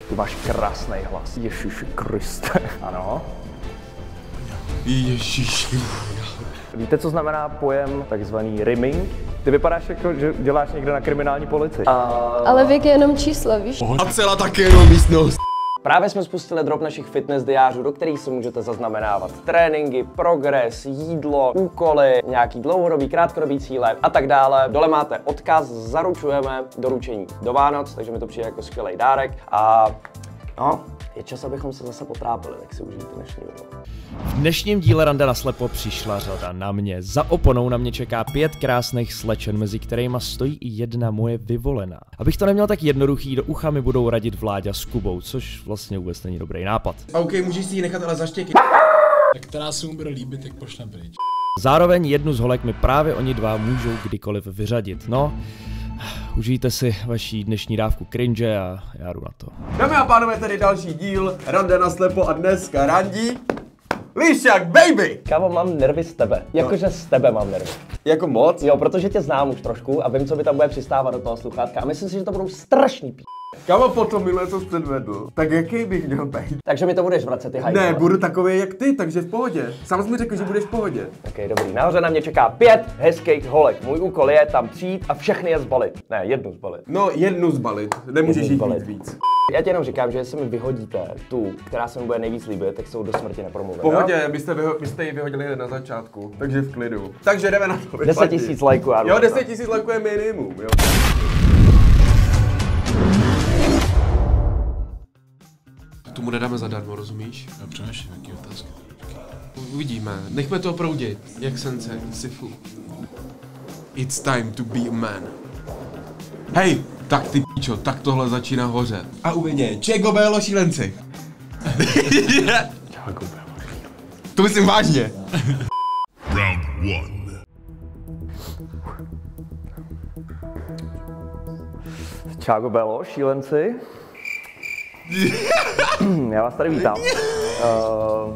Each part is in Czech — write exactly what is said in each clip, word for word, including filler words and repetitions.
Ty máš krásný hlas. Ježiši Kriste. Ano. Ježiši. Víte, co znamená pojem takzvaný rimming? Ty vypadáš jako, že děláš někde na kriminální policii. A... Ale věk je jenom číslo, víš? A celá taky jenom místnost. Právě jsme spustili drop našich fitness diářů, do kterých si můžete zaznamenávat tréninky, progres, jídlo, úkoly, nějaký dlouhodobý, krátkodobý cíle a tak dále. Dole máte odkaz, zaručujeme doručení do Vánoc, takže mi to přijde jako skvělý dárek a no, je čas, abychom se zase potrápili, tak si užijte dnešní video. V dnešním díle Rande na slepo přišla řada na mě. Za oponou na mě čeká pět krásných slečen, mezi kterýma stojí i jedna moje vyvolená. Abych to neměl tak jednoduchý, do ucha mi budou radit Vláďa s Kubou, což vlastně vůbec není dobrý nápad. OK, můžeš si ji nechat ale zaštěky. Tak která se mu bude líbit, tak pošlem pryč. Zároveň jednu z holek mi právě oni dva můžou kdykoliv vyřadit. No, užijte si vaší dnešní dávku cringe a já jdu na to. Dámy a pánové, tady další díl Rande na slepo a dneska randí Lišák, baby! Kámo, mám nervy z tebe. Jakože z tebe mám nervy. Jako moc? Jo, protože tě znám už trošku a vím, co by tam bude přistávat do toho sluchátka a myslím si, že to budou strašný pí. Kámo, po tom minule, co jsi předvedl, tak jaký bych měl být? Takže mi to budeš vracet, ty hajde. Ne, budu takový jak ty, takže v pohodě. Sám jsi mi řekl, že budeš v pohodě. Ok, dobrý. Nahoře na mě čeká pět hezkých holek. Můj úkol je tam přijít a všechny je zbalit. Ne, jednu zbalit. No, jednu zbalit. Nemůžeš Jednu jít zbalit. víc víc. Já ti jenom říkám, že jestli mi vyhodíte tu, která se mi bude nejvíc líbit, tak jsou do smrti nepromluvím. V pohodě, byste, vyho- byste ji vyhodili na začátku, takže v klidu. Takže jdeme na to. deset tisíc lajků, já Jo, deset tisíc lajků je minimum, jo. Tomu nedáme zadarmo, rozumíš? Já přemýšlím, jaký otázky. Uvidíme, nechme to proudit, jak sence, Sifu. It's time to be a man. Hej, tak ty píčo, tak tohle začíná hořet. A uvidě, Čego Bélo šílenci. Čágo Bélo. To myslím vážně. Round one. Čágo Bélo, šílenci. Já vás tady vítám. Uh,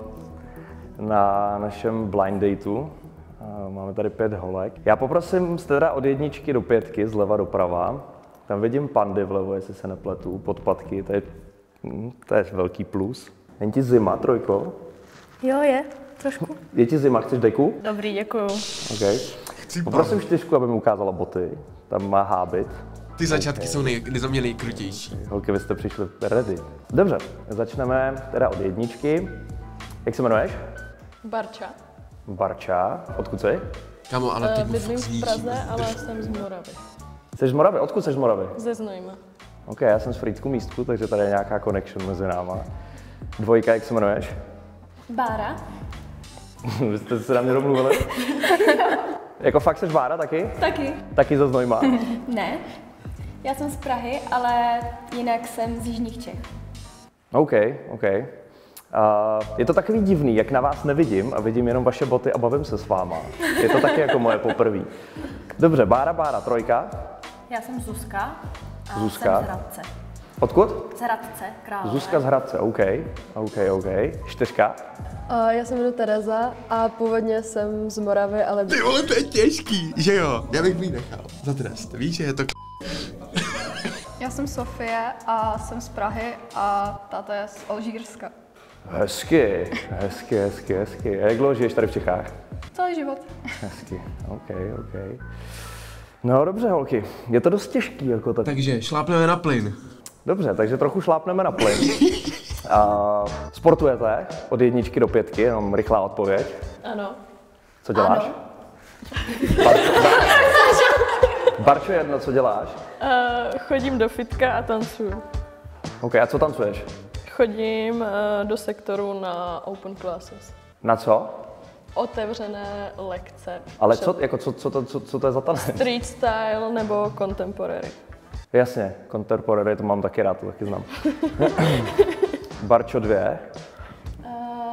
na našem blind dateu. Uh, máme tady pět holek. Já poprosím teda od jedničky do pětky, zleva doprava. Tam vidím pandy vlevo, jestli se nepletu, podpatky, to je, hm, to je velký plus. Jen ti zima, trojko? Jo, je. Trošku. Je ti zima, chceš deku? Dobrý, děkuju. Okay. Poprosím čtyřku, aby mi ukázala boty. Tam má hábit. Ty začátky jsou nej, za mě nejkrutější. Holky, vy jste přišli ready. Dobře, začneme teda od jedničky. Jak se jmenuješ? Barča. Barča. Odkud jsi? Kámo, ale ty Uh, bydlím v Praze, ale jsem z Moravy. Jsi z Moravy? Odkud jsi z Moravy? Ze Znojma. OK, já jsem z Frýdsku Místku, takže tady je nějaká connection mezi náma. Dvojka, jak se jmenuješ? Bára. Vy jste se na mě domluvili? Jako fakt seš Bára taky? Taky. Taky ze Znojma? Ne, já jsem z Prahy, ale jinak jsem z jižních Čech. OK, OK. Uh, je to takový divný, jak na vás nevidím a vidím jenom vaše boty a bavím se s váma. Je to taky jako moje poprví. Dobře, Bára, Bára, trojka. Já jsem Zuzka a Zuzka. jsem z Hradce. Odkud? Z Hradce, Králové. Zuzka z Hradce, OK, OK, OK. Čtyřka. Uh, já se jmenuji Tereza a původně jsem z Moravy, ale... Ty vole, to je těžký, že jo? Já bych mi nechal za trest, víš, že je to k... Já jsem Sofie a jsem z Prahy a táta je z Alžírska. Hezky, hezky, hezky, hezky. A jak dlouho žiješ tady v Čechách? Celý život. Hezky, OK, OK. No dobře, holky, je to dost těžký jako tak. Takže šlápneme na plyn. Dobře, takže trochu šlápneme na plyn. Uh, sportujete od jedničky do pětky, jenom rychlá odpověď. Ano. Co děláš? Ano. Barčo, Barčo jedno, co děláš? Uh, chodím do fitka a tancuju. OK, a co tancuješ? Chodím uh, do sektoru na open classes. Na co? Otevřené lekce. Ale Před co, jako, co, co, to, co, co to je za tanec? Street style nebo contemporary. Jasně, contemporary, to mám taky rád, to taky znám. Barčo dvě. Uh,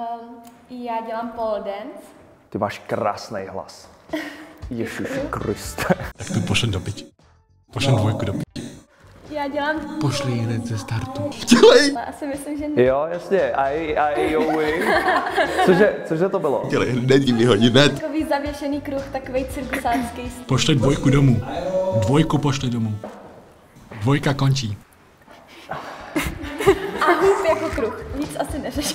já dělám pole dance. Ty máš krásný hlas. Ježiši Kriste. Tak tu pošlem do piči. Pošlem no. dvojku do piči. Já dělám... Pošli ji hned ze startu. Dělej! Ale asi myslím, že ne. Jo, jasně, aj, aj, jo, cože, cože to bylo? Dělej, hned ji vyhodit, hned. Takový zavěšený kruh, takovej cirkusánský styl. Pošli dvojku domů. Dvojku pošli domů. Dvojka končí. hůb jako kruh. Víc asi neřeš.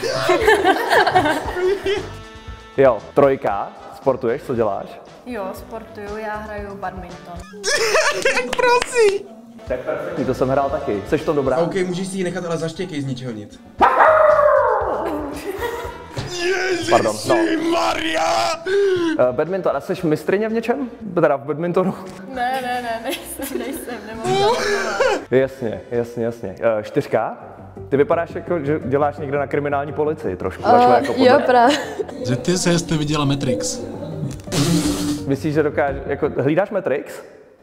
Jo, trojka. Sportuješ, co děláš? Jo, sportuju, já hraju badminton. Prosím. Tak perfektní, to jsem hrál taky. Jseš to dobrá? OK, můžeš si ji nechat, ale zaštěkej z ničeho nic. Pardon, no. Maria! Uh, badminton, a jsi mistryně v něčem? Teda v badmintonu? Ne, ne, ne, nejsem, nejsem, nemohu. Jasně, jasně, jasně. Uh, čtyřka? Ty vypadáš jako, že děláš někde na kriminální policii trošku. Uh, jako jo, právě. Zeptej se, jestli viděla Matrix. Myslíš, že dokáže, jako hlídáš Matrix?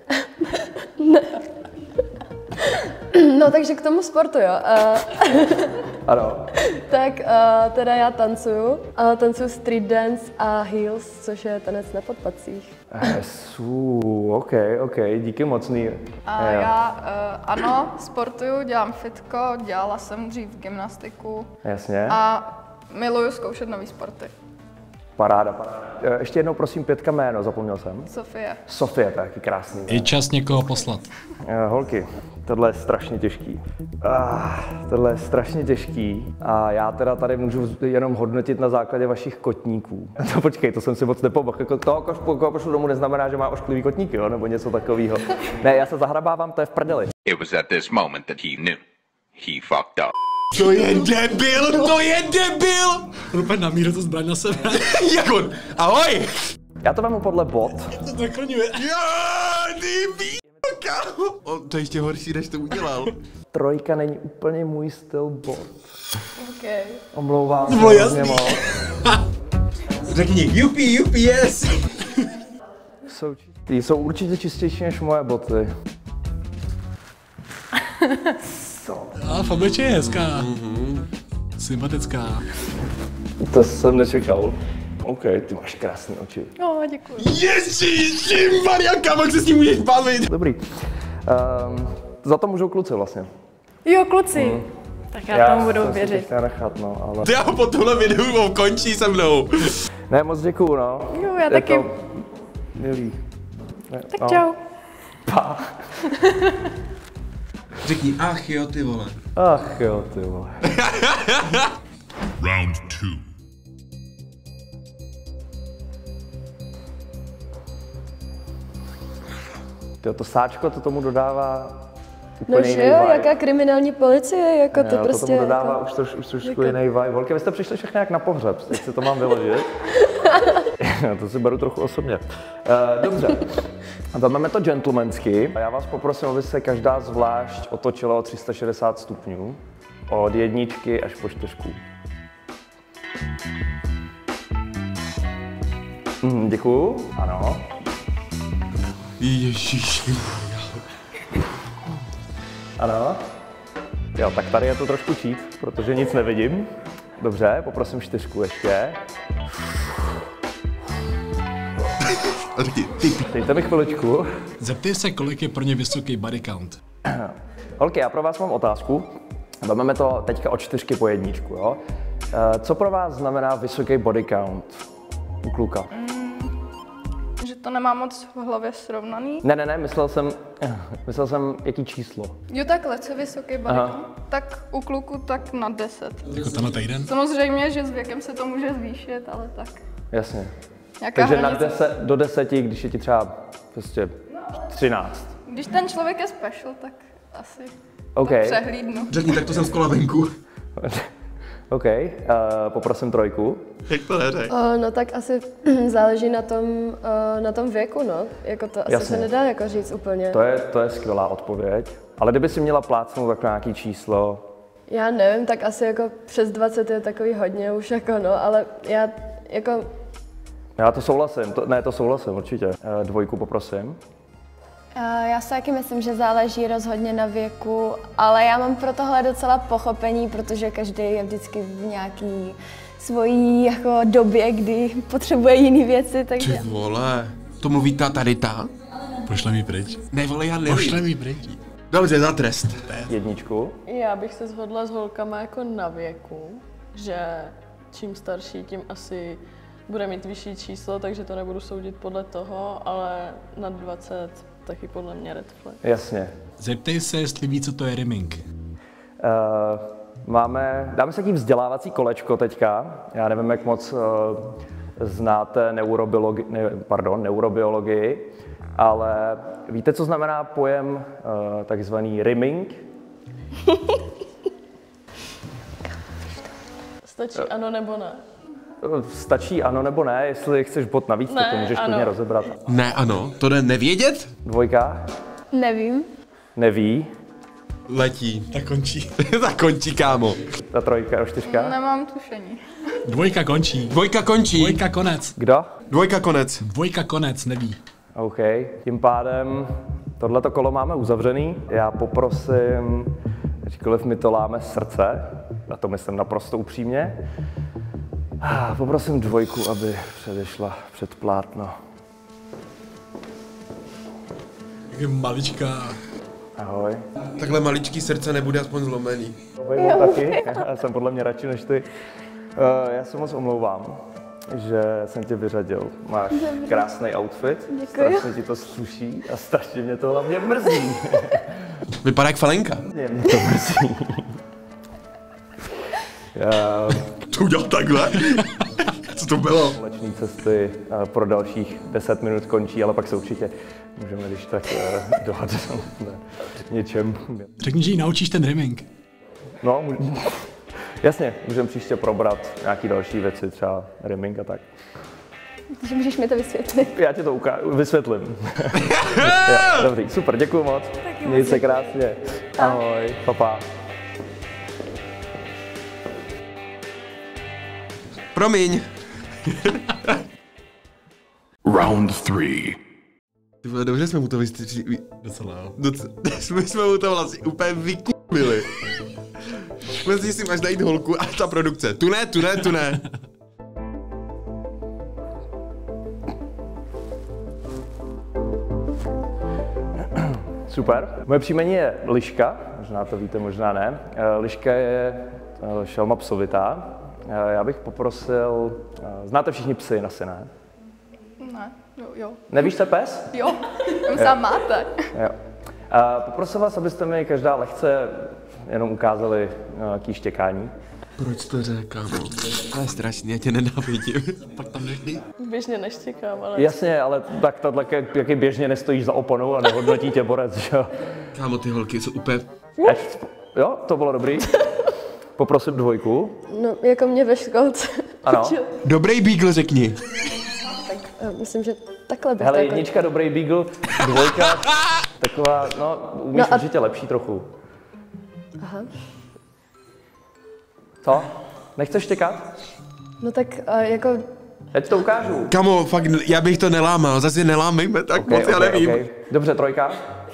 No, takže k tomu sportu, jo. Uh, Ano. tak uh, teda já tancuju. Uh, tancuju street dance a heels, což je tanec na podpacích. Jesu, OK, OK, díky mocný. A Jo. já uh, ano, sportuju, dělám fitko, dělala jsem dřív gymnastiku Jasně. a miluju zkoušet nový sporty. Paráda, paráda. Eh, Ještě jednou prosím pětka jméno, zapomněl jsem. Sofie. Sofie, to je taky krásný. Je čas někoho poslat. Eh, Holky, tohle je strašně těžký. Ah, tohle je strašně těžký a já teda tady můžu jenom hodnotit na základě vašich kotníků. No počkej, to jsem si moc nepomohl. Jako to, koho pošlu domů, neznamená, že má ošklivý kotníky, jo? Nebo něco takového. Ne, já se zahrabávám, to je v prdeli. It was at this moment that he knew. He fucked up. To je debil, to je debil! Úplně na míru to zbraň na sebe. Jak on? Ahoj! Já to vemu podle bod. To nakloňuje. Jo, ty píčka! O, to je ještě horší, než to udělal. Trojka není úplně můj styl bod. Okay. Omlouvám se. bylo jasný. hrozně moc. Řekni, jupi, jupi, yes! Jsou čistý, jsou určitě čistější než moje boty. A v obličeji je hezká. Mm-hmm. Sympatická. To jsem nečekal. OK, ty máš krásné oči. No, děkuji. Ježiši, Maria, kam se s ním můžeš bavit? Dobrý. Um, za to můžou kluci vlastně. Jo, kluci. Mm. Tak já, já tomu budu jsem si věřit. to chtěl nechat, no, ale... Ty já po tohle videu končí se mnou. Ne, moc děkuju, no. Jo, já je taky. To milý. Ne, Tak no. čau. Pa. Řekni, ach jo, ty vole. Ach jo, ty vole. Round two. Tyjo, to sáčko, to tomu dodává No úplně že jiný jo, vibe. jaká kriminální policie, jako to Jo, prostě... to tomu dodává jako... už, troš, už trošku jako- jiný vibe. Holky, vy jste přišli všechny jak na pohřeb, teď si to mám vyložit. To si beru trochu osobně. Uh, dobře, vezmeme to gentlemansky. Já vás poprosím, aby se každá zvlášť otočila o tři sta šedesát stupňů. Od jedničky až po čtyřku. Mm, děkuju. Ano. Ježiši. Ano. Jo, tak tady je to trošku cheat, protože nic nevidím. Dobře, poprosím čtyřku ještě. Dejte mi chviličku. Zeptej se, kolik je pro ně vysoký body count. Holky, já pro vás mám otázku. Vezmeme to teďka od čtyřky po jedničku, jo? Eh, Co pro vás znamená vysoký body count u kluka? Že to nemám moc v hlavě srovnaný. Ne, ne, ne, myslel jsem, myslel jsem, jaký číslo. Jo, takhle, co je vysoký body Aha. count? Tak u kluku tak na deset. Jako tenhle týden. Samozřejmě, že s věkem se to může zvýšit, ale tak. Jasně. Nějaká Takže na hranice. deset, do deseti, když je ti třeba prostě třináct. Když ten člověk je special, tak asi OK. to přehlídnu. Řekni, tak to jsem z kola venku. OK, uh, poprosím trojku. Jak to neřek? Uh, no tak asi záleží na tom, uh, na tom věku, no. Jako to asi Jasně. se nedá jako říct úplně. To je, to je skvělá odpověď. Ale kdyby si měla plácnout tak nějaký číslo, Já nevím, tak asi jako přes dvacet je takový hodně už jako no, ale já jako... já to souhlasím, to, ne, to souhlasím určitě. Uh, dvojku poprosím. Já si taky myslím, že záleží rozhodně na věku, ale já mám pro tohle docela pochopení, protože každý je vždycky v nějaký svojí jako době, kdy potřebuje jiné věci, takže... Ty vole. To mluví ta tady ta? Pošle mi pryč. Ne, vole, já nevím. Pošle mi pryč. Dobře, za trest. Jedničku. Já bych se shodla s holkama jako na věku, že čím starší, tím asi bude mít vyšší číslo, takže to nebudu soudit podle toho, ale nad dvacet taky podle mě red flag. Jasně. Zeptej se, jestli ví, co to je rimming. Uh, Máme, dáme se taký vzdělávací kolečko teďka. Já nevím, jak moc uh, znáte neurobiologi, ne, pardon, neurobiologii, ale víte, co znamená pojem uh, takzvaný rimming? Stačí ano nebo ne? Stačí ano nebo ne, jestli chceš bod navíc, ne, tak to můžeš klidně rozebrat. Ne, ano, to jde nevědět? Dvojka? Nevím. Neví. Letí. Tak končí. Tak končí, kámo. Ta trojka, čtyřka? Nemám tušení. Dvojka končí. Dvojka končí. Dvojka konec. Kdo? Dvojka konec. Dvojka konec, neví. OK, tím pádem tohleto kolo máme uzavřený. Já poprosím, ačkoliv mi to láme srdce, a to myslím naprosto upřímně, poprosím dvojku, aby předešla před plátno. Je maličká. Ahoj. Takhle maličký srdce nebude aspoň zlomený. Ahoj, taky. Já jsem podle mě radši než ty. Uh, já se moc omlouvám, že jsem tě vyřadil. Máš krásný outfit, Děkuji. strašně ti to sluší a strašně mě to hlavně mrzí. Vypadá jak falenka. Mě, mě to mrzí. Já... To udělal takhle? Co to bylo? Společné cesty uh, pro dalších deset minut končí, ale pak se určitě můžeme když tak uh, dohodnout na něčem. Řekni, že jí naučíš ten rimming. No, můž... jasně, můžeme příště probrat nějaký další věci, třeba rimming a tak. Takže můžeš mi to vysvětlit. Já ti to uká- vysvětlím. Jo, dobrý, super, děkuju moc. Měj se krásně. Ahoj, papa. Promiň. Round three. Ty vole, dobře jsme mu to vystříli. Docela jo. Docela. My jsme mu to vlastně úplně vykupili. Mezi si máš najít holku a ta produkce. Tu ne, tu ne, tu ne. Super. Moje příjmení je Liška, možná to víte, možná ne. Liška je šelma psovitá. Já bych poprosil, znáte všichni psy, asi ne? Ne, jo, jo. Nevíš, co je pes? Jo, tam sám máte. Jo. A poprosil vás, abyste mi každá lehce jenom ukázali nějaký štěkání. Proč to řekám? To je strašný, já tě nenávidím. Pak tam nechdy. Běžně neštěkám, ale... Jasně, ale tak tohle, jaký běžně nestojíš za oponou a nehodnotí tě borec, že jo? Kámo, ty holky jsou úplně... Jo, to bylo dobrý. Poprosím dvojku. No, jako mě ve školce. Ano. Dobrý beagle, řekni. Tak myslím, že takhle bych Hele, to jako... jednička, dobrý beagle, dvojka, taková, no, umíš No a- určitě lepší trochu. Aha. Co? Nechceš štěkat? No tak uh, jako... Já ti to ukážu. Kamo, fakt, já bych to nelámal, zase nelámejme tak Okay, moc, já okay, nevím. okay. Dobře, trojka.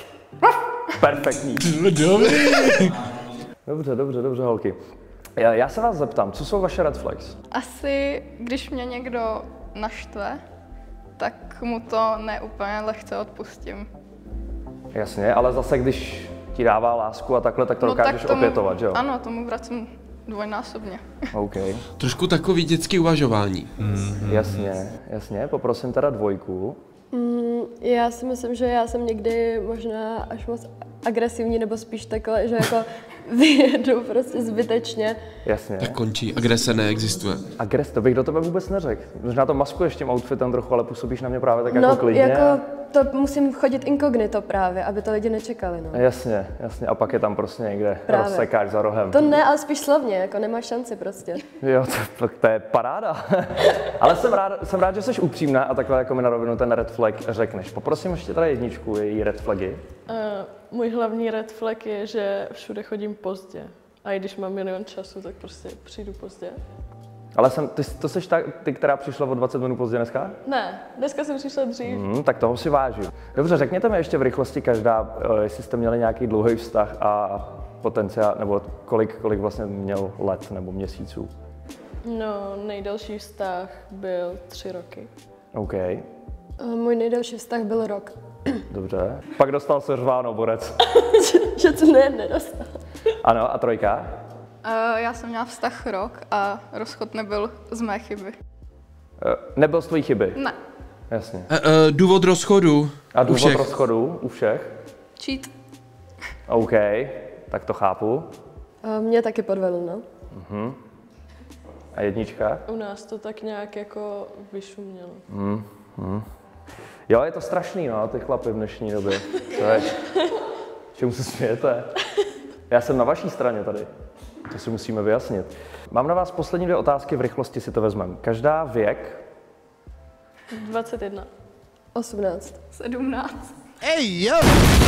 Perfektní. Dobrý. Dobře, dobře, dobře, holky. Já, já se vás zeptám, co jsou vaše red flags? Asi, když mě někdo naštve, tak mu to neúplně lehce odpustím. Jasně, ale zase když ti dává lásku a takhle, tak to dokážeš tomu, opětovat, že jo? Ano, tomu vracím dvojnásobně. OK. Trošku takový dětský uvažování. Mm. Jasně, jasně, poprosím teda dvojku. Mm, já si myslím, že já jsem někdy možná až moc agresivní, nebo spíš takhle, že jako vyjedu prostě zbytečně. Jasně. Tak končí, agrese neexistuje. Agres, to bych do tebe vůbec neřekl. Možná to maskuješ tím outfitem trochu, ale působíš na mě právě tak No, jako klidně. jako to musím chodit inkognito právě, aby to lidi nečekali, no. Jasně, jasně. A pak je tam prostě někde Právě. rozsekáš za rohem. To ne, ale spíš slovně, jako nemáš šanci prostě. Jo, to, to je paráda. Ale jsem rád, jsem rád, že jsi upřímná a takhle jako mi na rovinu ten red flag řekneš. Poprosím ještě teda jedničku, její red flagy. Uh, můj hlavní red flag je, že všude chodím pozdě. A i když mám milion času, tak prostě přijdu pozdě. Ale jsem, ty, to jsi ta, ty, která přišla o dvacet minut pozdě dneska? Ne, dneska jsem přišla dřív. Hmm, tak toho si vážím. Dobře, řekněte mi ještě v rychlosti každá, jestli jste měli nějaký dlouhý vztah a potenciál, nebo kolik, kolik vlastně měl let nebo měsíců. No, nejdelší vztah byl tři roky. OK, Můj nejdelší vztah byl rok. dobře. Pak dostal se řváno borec. Že to ne, nedostal. Ano, a trojka? Uh, já jsem měla vztah rok a rozchod nebyl z mé chyby. Eh, Nebyl z tvojí chyby? Ne. Jasně. E, e, důvod rozchodu. A důvod všech. rozchodu u všech? Cheat. OK, tak to chápu. A mě taky podvedl, no. Mhm. A jednička? U nás to tak nějak jako vyšumělo. Mm, mm. Jo, je to strašný, no, ty chlapy v dnešní době. Co je? Čemu se smějete? Já jsem na vaší straně tady. To si musíme vyjasnit. Mám na vás poslední dvě otázky, v rychlosti si to vezmeme. Každá věk? dvacet jedna. osmnáct. sedmnáct. Ej, jo!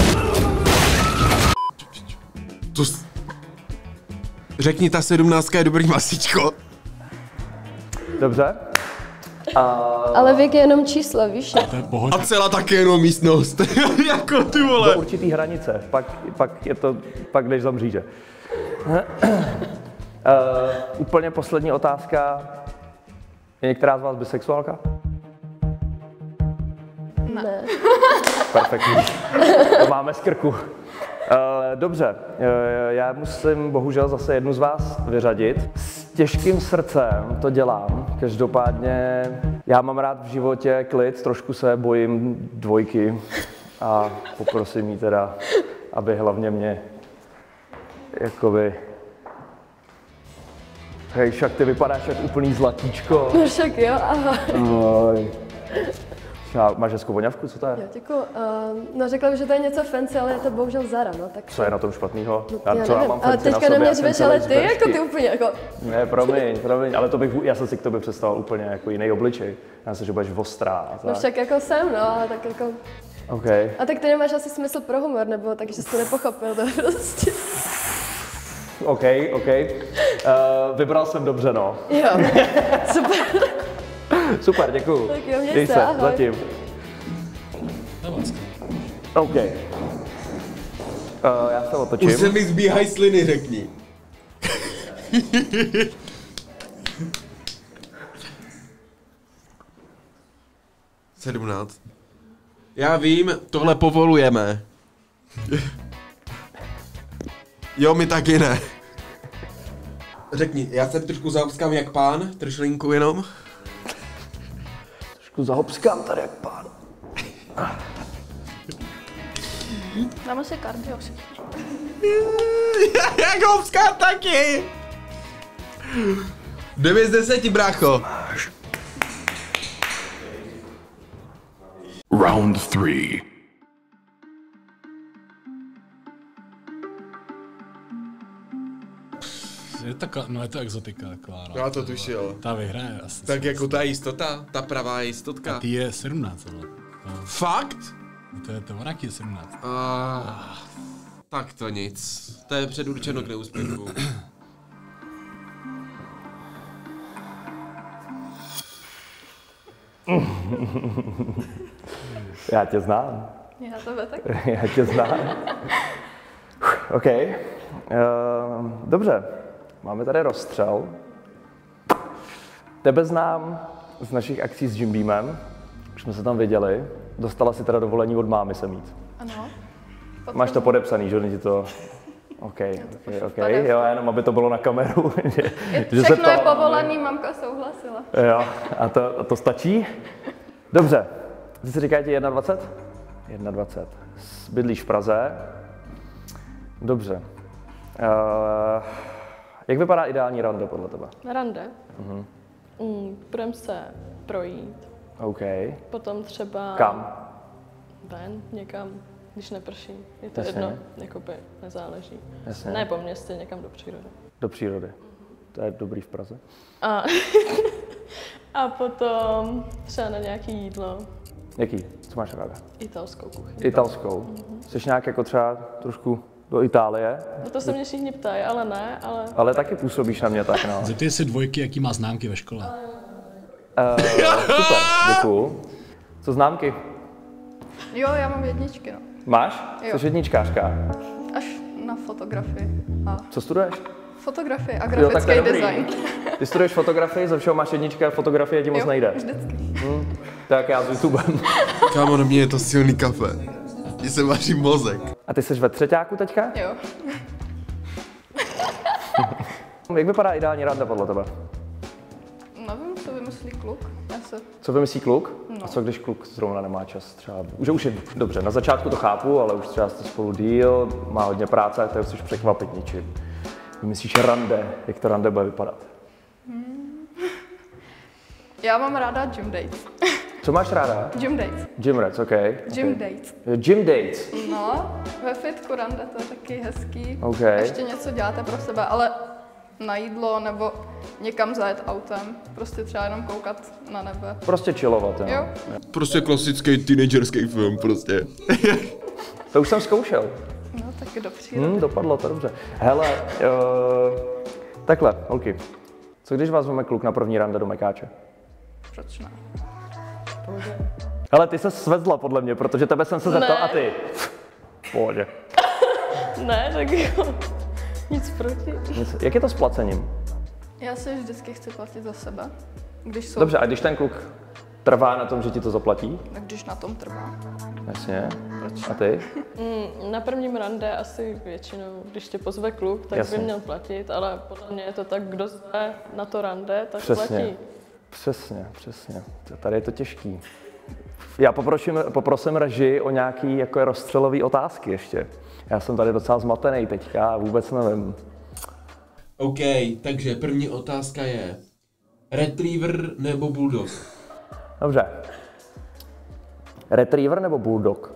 To s... Řekni, ta sedmnáctka je dobrý masíčko. Dobře. A... Ale věk je jenom číslo, víš? To je pohoda. A celá taky jenom místnost. Jako ty Do vole. určitý hranice, pak, pak je to, pak jdeš za mříže. uh, úplně poslední otázka. Je některá z vás bisexuálka? Ne. Perfektní. To máme z krku. Uh, dobře, uh, já musím bohužel zase jednu z vás vyřadit. S těžkým srdcem to dělám. Každopádně já mám rád v životě klid, trošku se bojím dvojky a poprosím jí teda, aby hlavně mě jakoby... Hej, však ty vypadáš jak úplný zlatíčko. No však jo, aha. Oj. Máš hezkou voňavku, co to je? Jo, děkuju. Uh, no řekla bych, že to je něco fancy, ale je to bohužel Zara, no tak... Co je na tom špatného? No, já nevím, ale teďka na mě řveš, ale ty jako ty úplně jako... Ne, promiň, promiň, ale to bych, já jsem si k tobě představil úplně jako jiný obličej. Já jsem, že budeš ostrá a tak. No však jako jsem, no, ale tak jako... OK. A tak ty nemáš asi smysl pro humor, nebo takže jsi to nepochopil, to prostě... OK, OK. Uh, vybral jsem dobře, no. Jo, super. Super, děkuju. Tak jo, měj Dej se, se, ahoj. zatím. OK. Uh, já se otočím. Už se mi zbíhají sliny, řekni. sedmnáct. Já vím, tohle povolujeme. Jo, my taky ne. Řekni, já se trošku zaobskám jak pán, tršlinku jenom. Trošku zahopskám tady jak pán. Dáme si kardio všichni. Jak hopskám taky. devět z deseti, brácho. Round three. Je taková, no je to exotika taková. No. Já to tušil. Ta vyhraje asi. Tak jako ta jistota, ta pravá jistotka. A ty je sedmnáct, ale. No. Fakt? No to je to, ona je sedmnáct. Uh, tak to nic. To je předurčeno k neúspěchu. Já tě znám. Já tebe tak. Já tě znám. OK. Uh, dobře, máme tady rozstřel. Tebe znám z našich akcí s Jim Beamem. Už jsme se tam viděli. Dostala si teda dovolení od mámy se mít. Ano. Máš to podepsaný, že ti to... OK, OK, OK. Jo, jenom aby to bylo na kameru. že Všechno se je ptala, povolený, mamka souhlasila. Jo, a to, a to stačí? Dobře. Ty si říkáte dvacet jedna? dvacet jedna. Bydlíš v Praze. Dobře. Uh, jak vypadá ideální rande podle tebe? Na rande? Mhm. Mm, budeme se projít. OK. Potom třeba... Kam? Ven, někam, když neprší. Je to Jasně. jedno, jakoby nezáleží. Jasně. Ne po městě, někam do přírody. Do přírody. To je dobrý v Praze. A, a potom třeba na nějaké jídlo. Jaký? Co máš ráda? Italskou kuchyni. Italskou. Mm-hmm. Jsi nějak jako třeba trošku do Itálie? No to se mě všichni ptají, ale ne, ale... Ale taky působíš na mě tak, no. Zeptej si dvojky, jaký má známky ve škole. Uh, super, děkuju. Co známky? Jo, já mám jedničky, no. Máš? Jo. Jsi jedničkářka. Až na fotografii. A Co studuješ? fotografii a Jo, tak to je grafický dobrý. design. Ty studuješ fotografii, ze všeho máš jednička, fotografie ti moc Jo, nejde. vždycky. Hm, tak já s YouTubem. Kámo, na mě je to silný kafe. Mně se vaří mozek. A ty jsi ve třeťáku teďka? Jo. Jak vypadá ideální rande podle tebe? Nevím, co vymyslí kluk. Já se... Co vymyslí kluk? No. A co když kluk zrovna nemá čas třeba? Už, už je dobře, na začátku to chápu, ale už třeba jste spolu díl, má hodně práce a to chceš překvapit něčím. Myslíš rande, jak to rande bude vypadat? Hmm. Já mám ráda gym dates. Co máš ráda? Gym dates. Gym dates, ok. Gym okay. dates. Gym dates. No, ve fitku rande, to je taky hezký. Okay. Ještě něco děláte pro sebe, ale na jídlo nebo někam zajet autem. Prostě třeba jenom koukat na nebe. Prostě chillovat, jo. jo. Prostě klasický teenagerský film, prostě. To už jsem zkoušel. No, taky do přírody. Hmm, dopadlo to dobře. Hele, uh, takhle, holky. Co když vás veme kluk na první rande do Mekáče? Proč ne? Hele, ty se svezla podle mě, protože tebe jsem se zeptal Ne. a ty. Pohodě. Ne, tak jo. Nic proti. Nic. Jak je to s placením? Já si vždycky chci platit za sebe. Když jsou... Dobře, a když ten kluk trvá na tom, že ti to zaplatí? Tak když na tom trvá. Jasně. Proč? A ty? Mm, na prvním rande asi většinou, když tě pozve kluk, tak Jasně. by měl platit, ale podle mě je to tak, kdo zve na to rande, tak Přesně. platí. Přesně, přesně. Tady je to těžký. Já poprosím, poprosím režii o nějaký jako rozstřelové otázky ještě. Já jsem tady docela zmatený teďka a vůbec nevím. OK, takže první otázka je Retriever nebo Bulldog? Dobře. Retriever nebo Bulldog?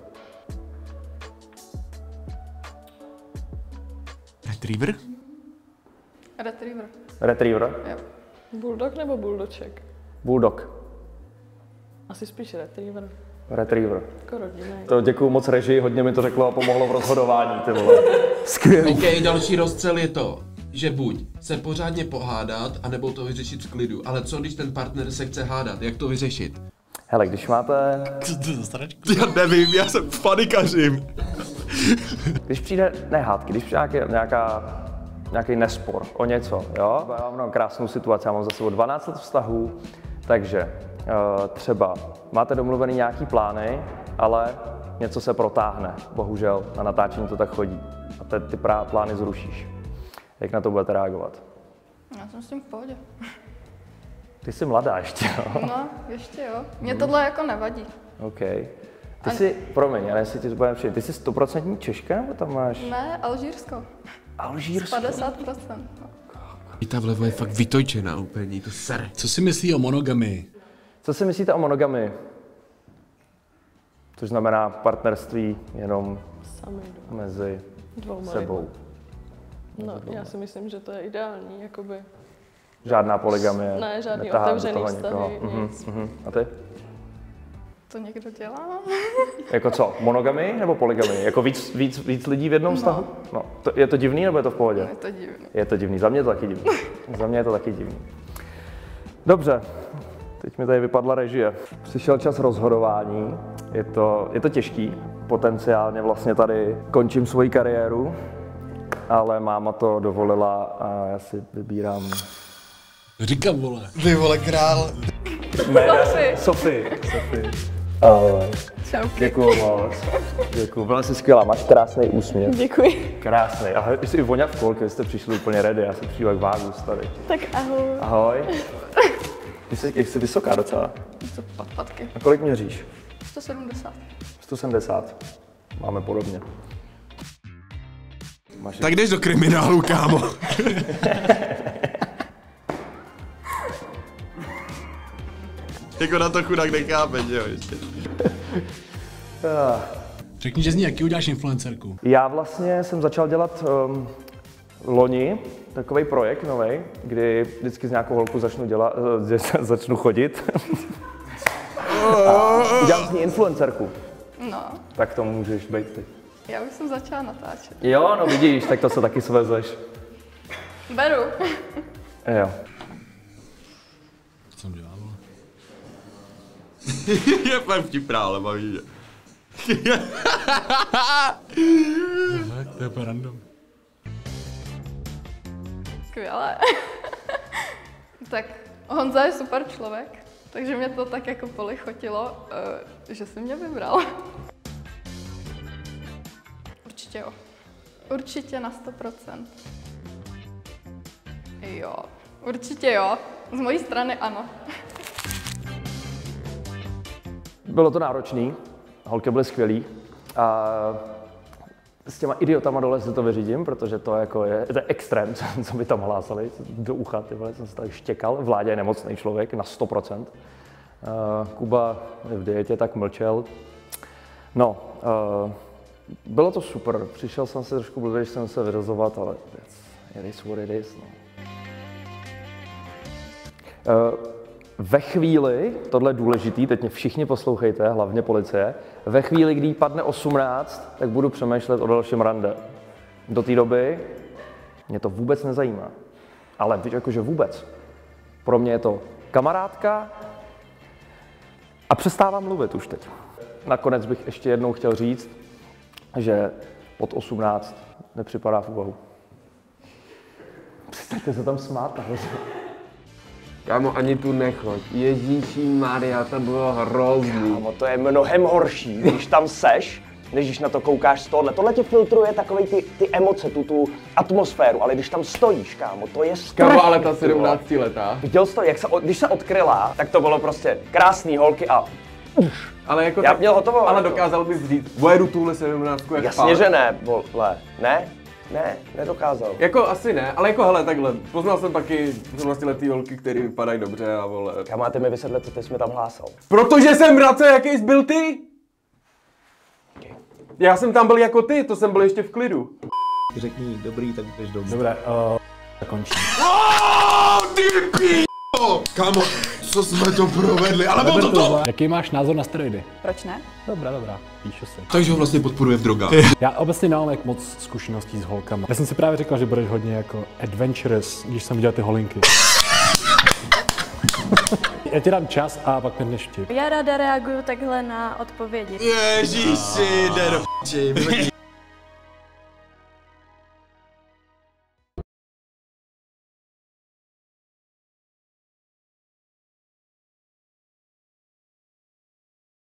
Retriever? Retriever. Retriever? Jo. Bulldog nebo buldoček? Bulldog. Asi spíš retriever. Retriever. Jako rodinný. To děkuju moc režii, hodně mi to řeklo a pomohlo v rozhodování, ty vole. Skvělý. OK, další rozstřel je to, že buď se pořádně pohádat, anebo to vyřešit v klidu. Ale co když ten partner se chce hádat? Jak to vyřešit? Hele, když máte... Co to za staračku? Já nevím, já jsem panikařím. Když přijde, ne hádky, když přijde nějaký, nějaká, nějaký nespor o něco, jo? Já mám krásnou situaci, já mám za sebou dvanáct let vztahů, takže uh, třeba máte domluvený nějaký plány, ale něco se protáhne, bohužel, na natáčení to tak chodí. A ty, ty prá, plány zrušíš. Jak na to budete reagovat? Já jsem s tím v pohodě. Ty jsi mladá ještě, jo? No, ještě jo. Mě tohle jako nevadí. OK. Ty jsi, promiň, ale jestli ti to bude přijít, ty jsi stoprocentní Češka, nebo tam máš Ne, Alžírsko. Alžírsko? padesát procent. I ta vlevo je fakt vytojčená úplně, to sere. Co si myslí o monogamii? Co si myslíte o monogamii? Což znamená partnerství jenom Sami dva. mezi Dvouma sebou. No, já si myslím, že to je ideální, jakoby. Žádná poligamie. Ne, žádný netahá do otevřený toho vztahy, někoho. Mhm, nic. mhm. A ty? To někdo dělá? Jako co? Monogamii nebo poligamii? Jako víc, víc, víc lidí v jednom No. vztahu? No. To, je to divný nebo je to v pohodě? Je to divný. Je to divný. Za mě je to taky divný. Za mě je to taky divný. Dobře. Teď mi tady vypadla režie. Přišel čas rozhodování. Je to, je to těžký. Potenciálně vlastně tady končím svoji kariéru, ale máma to dovolila a já si vybírám... Říkám, vole. Ty vole, král. Sofie. Sofie. Sofie. Ahoj. Čauky. Děkuju moc. Děkuju. Byla jsi skvělá, máš krásný úsměv. Děkuji. Krásný. Ahoj, jsi i voňat v kolky, jste přišli úplně ready, já se přijdu jak vágus tady. Tak ahoj. Ahoj. Ty jsi, jsi vysoká docela. Co patky? A kolik měříš? sto sedmdesát. sto sedmdesát. Máme podobně. Máš Tak jdeš do kriminálu, kámo. Jako na to chudák nechápe, že jo, ještě. Řekni, že z ní jaký uděláš influencerku. Já vlastně jsem začal dělat um, loni takový projekt nový, kdy vždycky z nějakou holku začnu dělat, uh, začnu chodit. A udělám z ní influencerku. No, Tak to můžeš být ty. já už jsem začala natáčet. Jo, no vidíš, tak to se taky svezeš. Beru. Jo. Co jsem dělal, vole? Je fakt vtipná, ale baví mě. Tak, to je úplně random. Skvělé. Tak Honza je super člověk, takže mě to tak jako polichotilo, uh, že si mě vybral. Určitě jo. Určitě na sto procent. Jo, určitě jo. Z mojí strany ano. Bylo to náročný, holky byly skvělý a s těma idiotama dole si to vyřídím, protože to jako je, to je extrém, co, co by tam hlásali do ucha, ty vole, jsem se tak štěkal. Vládě je nemocný člověk na sto procent. Uh, Kuba v dietě tak mlčel. No, uh, bylo to super. Přišel jsem se trošku blbě, když jsem se vyrazovat, ale it is what it is. No. Uh, ve chvíli, tohle je důležitý, teď mě všichni poslouchejte, hlavně policie, ve chvíli, kdy padne osmnáct, tak budu přemýšlet o dalším rande. Do té doby mě to vůbec nezajímá. Ale víš, jakože vůbec. Pro mě je to kamarádka a přestávám mluvit už teď. Nakonec bych ještě jednou chtěl říct, že pod osmnáct nepřipadá v úvahu. Přestaňte se tam smát. Kámo, ani tu nechoď. Ježíši Maria, to bylo hrozný. Kámo, to je mnohem horší, když tam seš, než když na to koukáš z tohohle. Tohle ti filtruje takovej ty, ty emoce, tu, tu atmosféru, ale když tam stojíš, kámo, to je strašný. Kámo, ale ta sedmnáctiletá. Viděl jsi to, jak se, když se odkryla, tak to bylo prostě krásný holky a už. Ale jako Já tak, měl hotovo. ale jako. dokázal bys říct, vojedu tuhle sedmnáctku jak Jasně, pár. že ne, vole. Ne? Ne, nedokázal. Jako asi ne, ale jako hele, takhle, poznal jsem taky sedmnáctiletý holky, který vypadají dobře a vole. Já máte mi vysvětlit, co ty jsi mi tam hlásal. Protože jsem bratře, jaký jsi byl ty? Okay. Já jsem tam byl jako ty, to jsem byl ještě v klidu. Řekni dobrý, tak jdeš domů. Dobré, uh, končí. Oh, ty p***o! Kámo, co jsme to provedli, ale bylo to to! Jaký máš názor na steroidy? Proč ne? Dobrá, dobrá, píšu si. Takže ho vlastně podporuje v drogách. Já obecně nemám jak moc zkušeností s holkama. Já jsem si právě říkal, že budeš hodně jako adventurous, když jsem viděl ty holinky. Já ti dám čas a pak ten vtip. Já ráda reaguju takhle na odpovědi. Ježíši, jde do p***či, vyhodí.